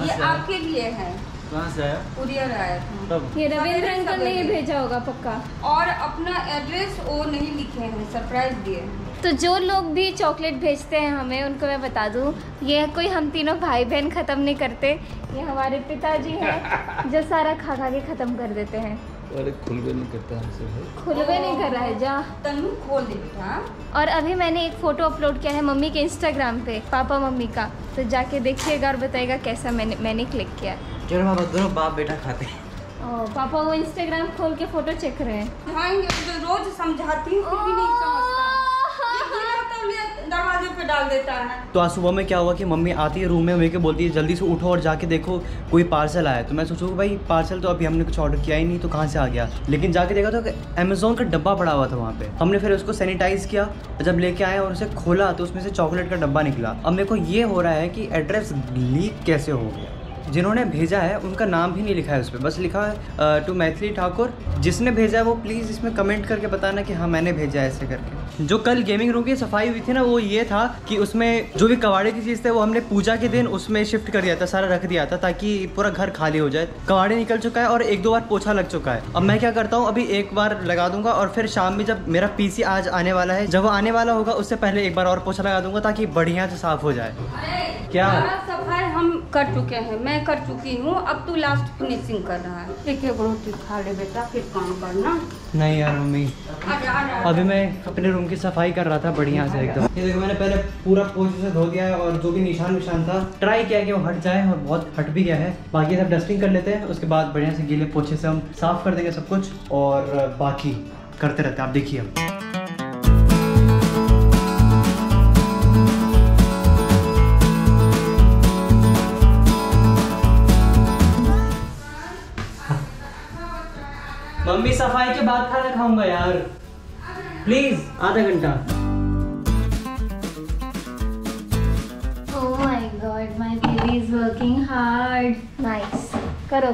ये आपके लिए है। कहाँ से आया? कुरियर आया था। तब ये रविंद्र अंकल ने ही भेजा होगा पक्का। और अपना एड्रेस वो नहीं लिखे हैं, सरप्राइज दिए हैं। तो जो लोग भी चॉकलेट भेजते हैं हमें, उनको मैं बता दूं, ये कोई हम तीनों भाई बहन ख़त्म नहीं करते। ये हमारे पिताजी हैं जो सारा खा खा के ख़त्म कर देते हैं। अरे खुलबे नहीं करता हमसे भाई। खुलबे नहीं कर रहा है जा। तनु खोल दे बेटा। और अभी मैंने एक फ़ोटो अपलोड किया है मम्मी के इंस्टाग्राम पे, पापा मम्मी का, तो जाके देखिएगा और बताइएगा कैसा मैंने क्लिक किया। चलो बाबा दोनों बाप बेटा खाते हैं। पापा वो इंस्टाग्राम खोल के फ़ोटो चेक रहे हैं। खाएंगे तो रोज समझाती हूँ फिर भी नहीं समझता। दरवाजे पे डाल देता है। तो आज सुबह में क्या हुआ कि मम्मी आती है रूम में, मेरे को बोलती है जल्दी से उठो और जाके देखो कोई पार्सल आया। तो मैं सोचूँ भाई पार्सल तो अभी हमने कुछ ऑर्डर किया ही नहीं, तो कहाँ से आ गया। लेकिन जाके देखा तो अमेज़ोन का डब्बा पड़ा हुआ था वहाँ पे। हमने फिर उसको सैनिटाइज किया, जब लेके आए और उसे खोला तो उसमें से चॉकलेट का डब्बा निकला। अब मेरे को ये हो रहा है कि एड्रेस लीक कैसे हो गया। जिन्होंने भेजा है उनका नाम भी नहीं लिखा है उस पर, बस लिखा है टू मैथिली ठाकुर। जिसने भेजा है वो प्लीज़ इसमें कमेंट करके बताना कि हाँ मैंने भेजा है ऐसे करके। जो कल गेमिंग रूम की सफाई हुई थी ना, वो ये था कि उसमें जो भी कबाड़े की चीज़ थे वो हमने पूजा के दिन उसमें शिफ्ट कर दिया था, सारा रख दिया था ताकि पूरा घर खाली हो जाए। कबाड़े निकल चुका है और 1-2 बार पोछा लग चुका है। अब मैं क्या करता हूँ, अभी एक बार लगा दूंगा और फिर शाम में जब मेरा पीसी आज आने वाला है, जब वो आने वाला होगा उससे पहले एक बार और पोछा लगा दूंगा ताकि बढ़िया से साफ हो जाए। क्या सफाई हम कर चुके हैं, मैं कर चुकी हूँ, अब तू लास्ट फिनिशिंग कर रहा है। एक रोटी खा ले बेटा, फिर काम करना। नहीं यार मम्मी, आजा। अभी मैं अपने रूम की सफाई कर रहा था बढ़िया से एकदम। ये देखो मैंने पहले पूरा पोछे से धो दिया है और जो भी निशान था ट्राई किया कि वो हट जाए और बहुत हट भी गया है। बाकी सब डस्टिंग कर लेते हैं, उसके बाद बढ़िया से गीले पोछे से हम साफ कर देंगे सब कुछ और बाकी करते रहते हैं। आप देखिए मम्मी सफाई के बाद खाना खाऊंगा यार, प्लीज आधा घंटा। Oh my God, my baby is working hard. Nice. करो।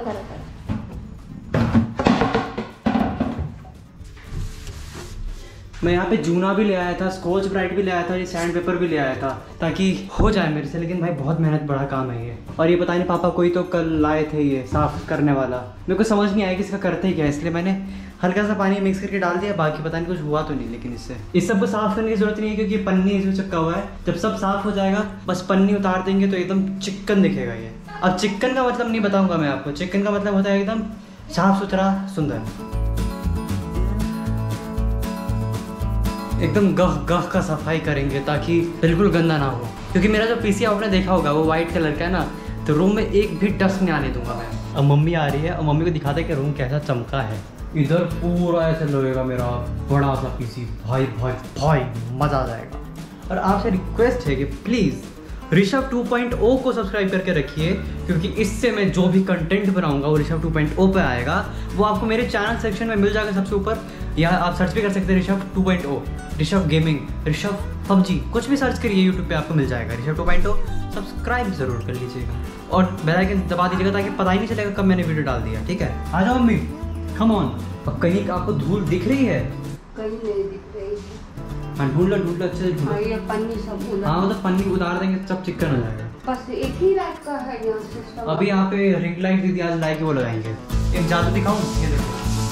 मैं यहाँ पे जूना भी ले आया था, स्कॉच ब्राइट भी ले आया था, ये सैंड पेपर भी ले आया था ताकि हो जाए मेरे से। लेकिन भाई बहुत मेहनत बड़ा काम है ये। और ये पता नहीं पापा कोई तो कल लाए थे ये साफ करने वाला, मेरे को समझ नहीं आया कि इसका करते ही क्या, इसलिए मैंने हल्का सा पानी मिक्स करके डाल दिया। बाकी पता नहीं कुछ हुआ तो नहीं, लेकिन इससे इस सब को साफ करने की जरूरत नहीं है क्योंकि पन्नी इसमें चिपका हुआ है। जब सब साफ हो जाएगा बस पन्नी उतार देंगे तो एकदम चिकन दिखेगा ये। अब चिकन का मतलब नहीं बताऊंगा मैं आपको, चिकन का मतलब होता है एकदम साफ सुथरा सुंदर, एकदम गह का सफाई करेंगे ताकि बिल्कुल गंदा ना हो। क्योंकि मेरा जो पीसी आपने देखा होगा वो वाइट कलर का है ना, तो रूम में एक भी डस्ट नहीं आने दूंगा मैं। अब मम्मी आ रही है और मम्मी को दिखाता है कि रूम कैसा चमका है। इधर पूरा ऐसे लगेगा मेरा बड़ा सा पीसी, भाई मज़ा आ जाएगा। और आपसे रिक्वेस्ट है कि प्लीज़ ऋषभ 2.0 को सब्सक्राइब करके रखिए, क्योंकि इससे मैं जो भी कंटेंट बनाऊंगा वो ऋषभ 2.0 पे आएगा। वो आपको मेरे चैनल सेक्शन में मिल जाएगा सबसे ऊपर, या आप सर्च भी कर सकते हैं ऋषभ 2.0, ऋषभ गेमिंग, ऋषभ PUBG, कुछ भी सर्च करिए यूट्यूब पे आपको मिल जाएगा ऋषभ 2.0। सब्सक्राइब जरूर कर लीजिएगा और बेल आइकन दबा दीजिएगा ताकि पता ही नहीं चलेगा कब मैंने वीडियो डाल दिया। ठीक है, आ जाओ मम्मी, कम ऑन। अब कहीं आपको धूल दिख रही है? कहीं नहीं दिख रही है। हाँ ढूंढ लो अच्छे से ढूंढ लो। ये पन्नी सब हाँ मतलब पन्नी उतार देंगे सब चिकन हो जाएगा। बस एक ही रात का है यहाँ से सब। अभी यहाँ पे रिंग लाइट दीदी आज लाइट वो लगाएंगे। एक जादू दिखाऊं, ये देखो।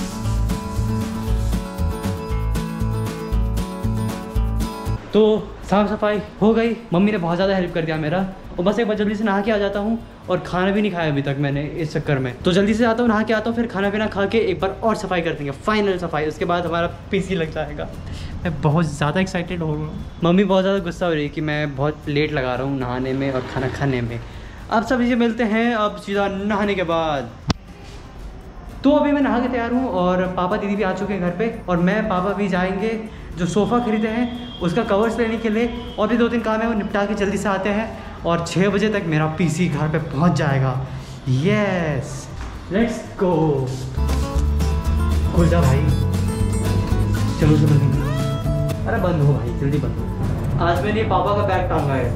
तो साफ सफाई हो गई, मम्मी ने बहुत ज़्यादा हेल्प कर दिया मेरा। और बस एक बार जल्दी से नहा के आ जाता हूँ, और खाना भी नहीं खाया अभी तक मैंने इस चक्कर में। तो जल्दी से आता हूँ, नहा के आता हूँ, फिर खाना पीना खा के एक बार और सफाई कर देंगे, फाइनल सफाई। उसके बाद हमारा पीसी लग जाएगा। मैं बहुत ज़्यादा एक्साइटेड हो रहा हूँ। मम्मी बहुत ज़्यादा गुस्सा हो रही है कि मैं बहुत लेट लगा रहा हूँ नहाने में और खाना खाने में। अब सब चीज़ें मिलते हैं अब सीधा नहाने के बाद। तो अभी मैं नहा के तैयार हूँ और पापा दीदी भी आ चुके हैं घर पे, और मैं पापा भी जाएंगे जो सोफ़ा खरीदे हैं उसका कवर्स लेने के लिए, और भी 2-3 काम है वो निपटा के जल्दी से आते हैं, और 6 बजे तक मेरा पीसी घर पे पहुँच जाएगा। Yes, let's go. खुल जा भाई, चलो चलो। अरे बंद हो भाई, जल्दी बंद हो। आज मैंने पापा का बैग टांगा है।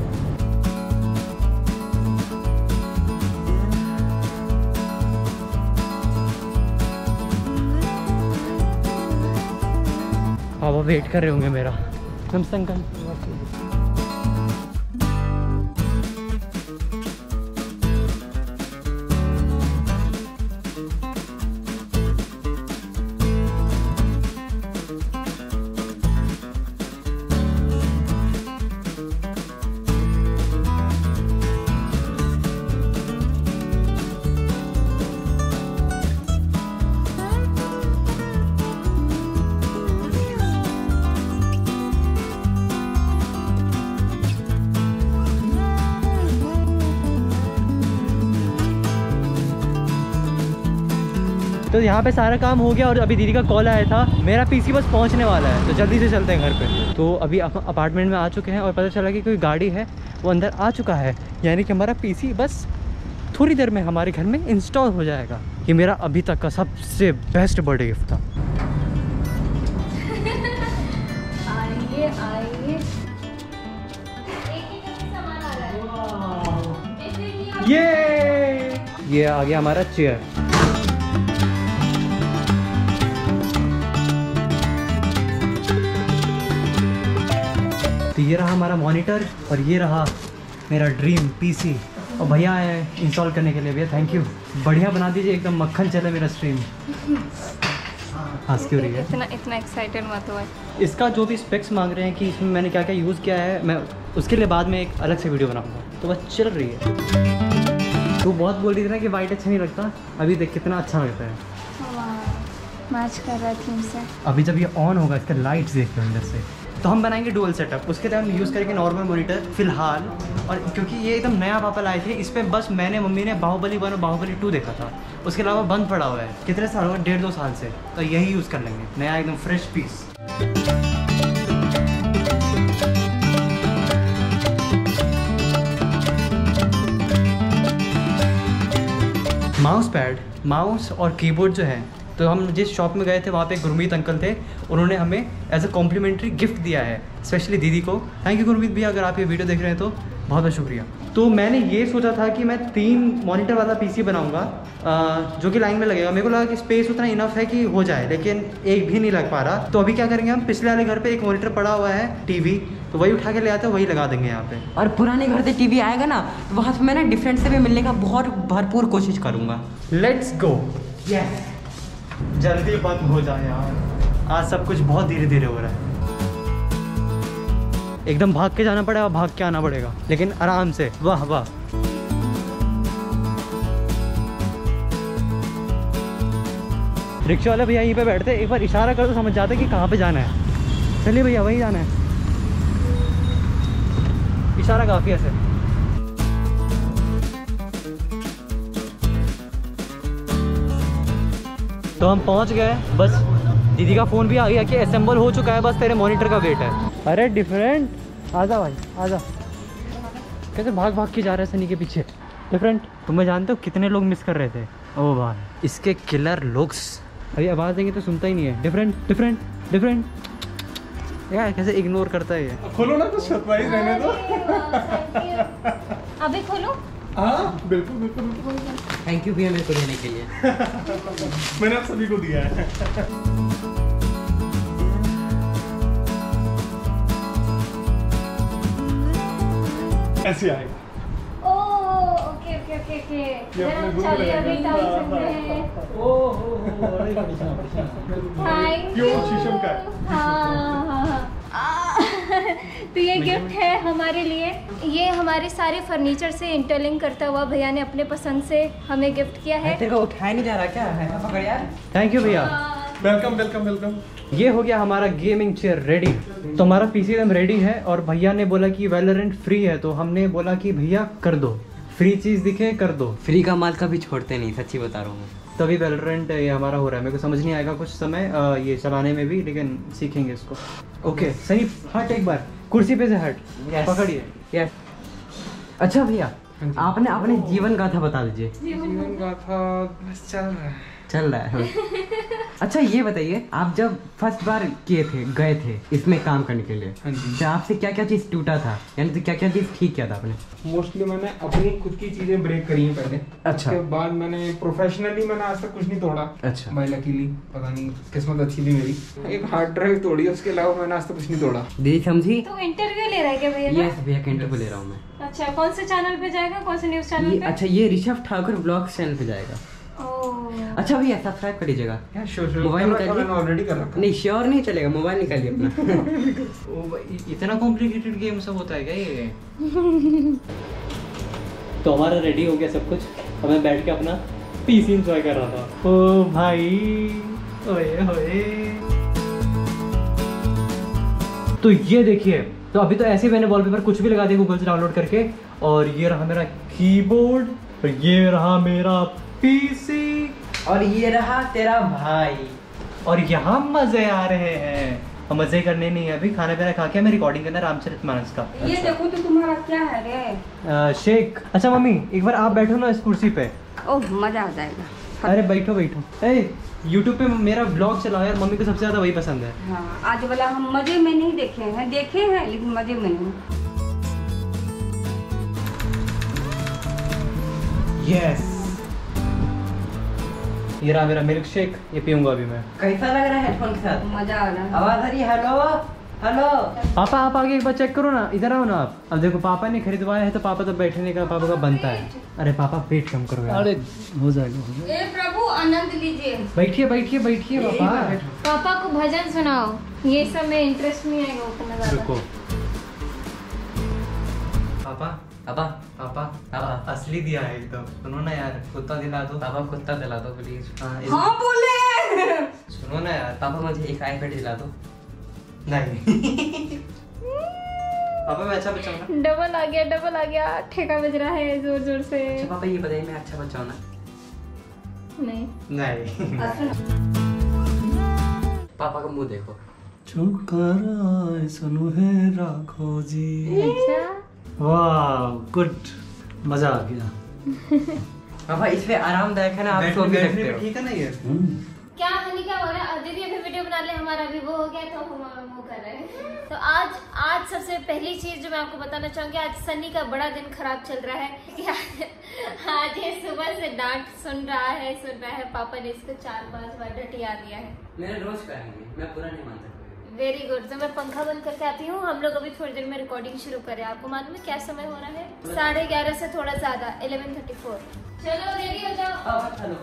पापा वेट कर रहे होंगे मेरा। नमस्ते अंकल। तो यहाँ पे सारा काम हो गया और अभी दीदी का कॉल आया था, मेरा पीसी बस पहुँचने वाला है, तो जल्दी से चलते हैं घर पे। तो अभी अपार्टमेंट में आ चुके हैं और पता चला कि कोई गाड़ी है वो अंदर आ चुका है, यानी कि हमारा पीसी बस थोड़ी देर में हमारे घर में इंस्टॉल हो जाएगा। ये मेरा अभी तक का सबसे बेस्ट बर्थडे गिफ्ट था। आइए आइए, सामान आ रहा है। ये आ गया हमारा चेयर। तो ये रहा हमारा मॉनिटर और ये रहा मेरा ड्रीम पीसी। और भैया आए इंस्टॉल करने के लिए। भैया थैंक यू, बढ़िया बना दीजिए, एकदम मक्खन चले मेरा स्ट्रीम। हंस क्यों रही है? इतना एक्साइटेड मत हो। इसका जो भी स्पेक्स मांग रहे हैं कि इसमें मैंने क्या क्या यूज़ किया है, मैं उसके लिए बाद में एक अलग से वीडियो बनाऊंगा। तो बस चल रही है। तो बहुत बोल रही थी ना कि वाइट अच्छा नहीं लगता, अभी देख कितना अच्छा लगता है। मैच कर रहा है थीम से। अभी जब ये ऑन होगा, इसका लाइट्स देखिए अंदर से, तो हम बनाएंगे डुअल सेटअप। उसके लिए हम यूज़ करेंगे नॉर्मल मॉनिटर फिलहाल। और क्योंकि ये एकदम नया वापस आए थे, इस पर बस मैंने मम्मी ने बाहुबली 1 और बाहुबली 2 देखा था, उसके अलावा बंद पड़ा हुआ है। कितने साल हुआ? 1.5-2 साल से। तो यही यूज़ कर लेंगे, नया एकदम fresh piece. Mouse pad, mouse और कीबोर्ड जो है, तो हम जिस शॉप में गए थे वहाँ पे गुरमीत अंकल थे, उन्होंने हमें एज अ कॉम्प्लीमेंट्री गिफ्ट दिया है, स्पेशली दीदी को। थैंक यू गुरमीत भैया, अगर आप ये वीडियो देख रहे हैं तो बहुत बहुत शुक्रिया। तो मैंने ये सोचा था कि मैं 3 मॉनिटर वाला पीसी बनाऊंगा, जो कि लाइन में लगेगा। मेरे को लगा कि स्पेस उतना इनफ है कि हो जाए, लेकिन एक भी नहीं लग पा रहा। तो अभी क्या करेंगे, हम पिछले वाले घर पे एक मॉनिटर पड़ा हुआ है टीवी, तो वही उठा के ले आते हैं, वही लगा देंगे यहाँ पे। और पुराने घर से टीवी आएगा ना, तो वहाँ से मैं ना डिफरेंट से भी मिलने का बहुत भरपूर कोशिश करूँगा। Let's go. यस, जल्दी बंद हो जाए यार, आज सब कुछ बहुत धीरे धीरे हो रहा है। एकदम भाग के जाना पड़ेगा, भाग के आना पड़ेगा, लेकिन आराम से। वाह वाह। रिक्शा वाले भैया यहीं पे बैठते, एक बार इशारा कर तो समझ जाते कि कहाँ पे जाना है। चलिए भैया, वहीं जाना है, इशारा काफ़ी है सर। तो हम पहुंच गए, बस दीदी का फ़ोन भी आ गया कि असेंबल हो चुका है, बस तेरे मॉनिटर का वेट है। अरे डिफरेंट, आजा भाई आजा। कैसे भाग भाग के जा रहे हैं सनी के पीछे। डिफरेंट, तुम्हें जानते हो कितने लोग मिस कर रहे थे? ओ भाई, इसके किलर लुक्स। अभी आवाज़ देंगे तो सुनता ही नहीं है। डिफरेंट डिफरेंट डिफरेंट, यार कैसे इग्नोर करता है ये। खोलो ना, तो सरप्राइज रहने दो। अभी खोलो। हाँ बिल्कुल बिल्कुल बिल्कुल। थैंक यू भैया मेरे को देने के लिए। मैंने आप सभी को दिया है। ऐसे आएगा। Okay okay okay okay. चलिए अभी टाइम सकते हैं। Thank you. शीशम का। हाँ। तो ये गिफ्ट है हमारे लिए। ये हमारे सारे फर्नीचर से इंटरलिंक करता हुआ भैया ने अपने पसंद से हमें गिफ्ट किया है। तेरे को उठाया नहीं जा रहा क्या है? पकड़ यार। थैंक यू भैया। Welcome welcome welcome. ये हो गया हमारा गेमिंग चेयर रेडी। तो हमारा पीसी एकदम रेडी है और भैया ने बोला कि वैलोरेंट फ्री है, तो हमने बोला कि भैया कर दो, फ्री चीज़ दिखे कर दो। फ्री का माल कभी छोड़ते नहीं, सच्ची बता रहा हूँ मैं। तभी वैलोरेंट ये हमारा हो रहा है। मेरे को समझ नहीं आएगा कुछ समय ये चलाने में भी, लेकिन सीखेंगे इसको। ओके सही, हट एक बार कुर्सी पे से हट। पकड़िए। यस। अच्छा भैया, आपने अपने जीवन गाथा बता दीजिए। जीवन गाथा बस चल रहा है। चल रहा है। अच्छा ये बताइए, आप जब फर्स्ट बार गए थे इसमें काम करने के लिए, हाँ जी। तो आपसे क्या क्या चीज टूटा था, यानी तो क्या क्या चीज ठीक किया था आपने? मोस्टली मैंने अपनी खुद की चीजें ब्रेक करी हैं पहले। अच्छा। उसके बाद मैंने प्रोफेशनली मैंने आज तक कुछ नहीं तोड़ा। अच्छा। भाई लकीली पता नहीं किस्मत अच्छी थी मेरी, एक हार्ड ड्राइव तोड़ी, उसके अलावा मैंने आज तक कुछ नहीं तोड़ा। दीदी समझी? तो इंटरव्यू ले रहा है क्या भैया? यस भैया का इंटरव्यू ले रहा हूँ मैं। अच्छा, कौन से चैनल पे जाएगा, कौन से न्यूज चैनल पे? अच्छा ये ऋषभ ठाकुर ब्लॉग्स चैनल पे जाएगा। अच्छा भैया सब्सक्राइब कर लीजिएगा। मोबाइल निकालिए। ऑलरेडी कर रखा। नहीं श्योर नहीं चलेगा, मोबाइल निकालिए अपना। ओ भाई, इतना कॉम्प्लिकेटेड गेम सब होता है क्या ये? तो हमारा रेडी हो गया सब कुछ, अब मैं बैठ के अपना पीसी एंजॉय कर रहा था। ओ भाई, ओए होए। तो ये देखिए, तो अभी तो ऐसे ही मैंने वॉलपेपर कुछ भी लगा दिया गूगल से डाउनलोड करके, और ये रहा मेरा कीबोर्ड और ये रहा मेरा पीसी। और ये रहा तेरा भाई। और यहाँ मजे आ रहे हैं। हम मजे करने नहीं है अभी, खाना पीना खा के हमें रिकॉर्डिंग करना है रामचरितमानस का। ये देखो तो तुम्हारा क्या है रे। शेख। अच्छा मम्मी एक बार आप बैठो ना इस कुर्सी पे। ओह मजा आ जाएगा। अरे बैठो बैठो। ए यूट्यूब पे मेरा ब्लॉग चलाओ यार, मम्मी को सबसे ज्यादा वही पसंद है। हाँ आज वाला हम मजे में नहीं देखे हैं, देखे हैं लेकिन मजे में नहीं। यस ये रहा मेरा मिल्क शेक, ये पीऊंगा अभी मैं। कैसा लग रहा है हेडफोन के साथ? मजा आ रहा है। आवाज आ रही है? हेलो हेलो पापा आप आगे एक बार चेक करो ना, इधर आओ ना आप। अब देखो पापा ने खरीदवाया है तो पापा तो बैठने का पापा का बनता है। अरे पापा पेट कम करो यार। अरे हो जाएगा। ए प्रभु आनंद लीजिए। बैठिए बैठिए बैठिए पापा। पापा को भजन सुनाओ, ये सब में इंटरेस्ट नहीं आएगा उतना ज्यादा। रुको पापा पापा पापा पापा असली दिया है एकदम। सुनो ना यार, कुत्ता दिला दो। पापा कुत्ता दिला दो प्लीज। हाँ बोले। सुनो ना यार। पापा मुझे एक आईपैड दिला दो। नहीं पापा मैं अच्छा बच्चा हूँ ना। डबल आ गया, ठेका बज रहा है जोर जोर से। अच्छा पापा ये बताइए मैं अच्छा बच्चा हूँ ना? नहीं नहीं। पापा का मुंह देखो। चुप कर सुनो है राखो जी। अच्छा वाह गुड, मजा आ गया। पापा इसमें आरामदायक है ना, आप सो भी सकते हो। ठीक है ना ये। क्या हनी क्या हो रहा है? दीदी अभी वीडियो बना ले, हमारा भी वो हो गया तो हम वो कर रहे हैं। तो आज सबसे पहली चीज जो मैं आपको बताना चाहूंगी, आज सनी का बड़ा दिन खराब चल रहा है। आज ये सुबह से डांट सुन रहा है। पापा ने इसको 4-5 बार डटिया दिया है। मैंने रोज करेंगे, मैं पूरा नहीं मानता। Very good. तो मैं पंखा बंद करके आती हूँ, हम लोग अभी थोड़ी देर में रिकॉर्डिंग शुरू करें। आपको मालूम है क्या समय हो रहा है? 11:30 से थोड़ा ज्यादा, 11:34। चलो रेडी हो जाओ। पापा चलो।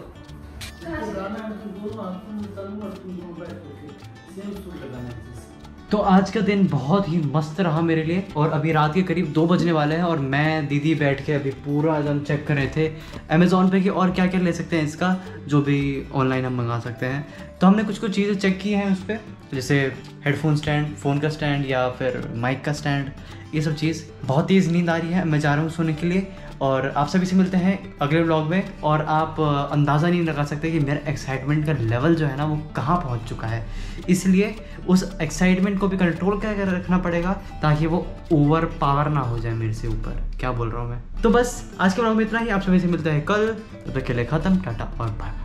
तो आज का दिन बहुत ही मस्त रहा मेरे लिए। और अभी रात के करीब 2 बजने वाले हैं और मैं दीदी बैठ के अभी पूरा एकदम चेक कर रहे थे अमेज़ॉन पे कि और क्या क्या ले सकते हैं इसका, जो भी ऑनलाइन हम मंगा सकते हैं। तो हमने कुछ चीज़ें चेक की हैं उस पर, जैसे हेडफोन स्टैंड, फ़ोन का स्टैंड या फिर माइक का स्टैंड, ये सब चीज़। बहुत तेज़ नींद आ रही है, मैं जा रहा हूँ सोने के लिए। और आप सभी से मिलते हैं अगले व्लॉग में। और आप अंदाज़ा नहीं लगा सकते कि मेरा एक्साइटमेंट का लेवल जो है ना वो कहाँ पहुँच चुका है। इसलिए उस एक्साइटमेंट को भी कंट्रोल करके रखना पड़ेगा ताकि वो ओवर पावर ना हो जाए मेरे से ऊपर। क्या बोल रहा हूँ मैं? तो बस आज के व्लॉग में इतना ही। आप सभी से मिलते हैं कल, तब तक के लिए ख़त्म, टाटा और बाय।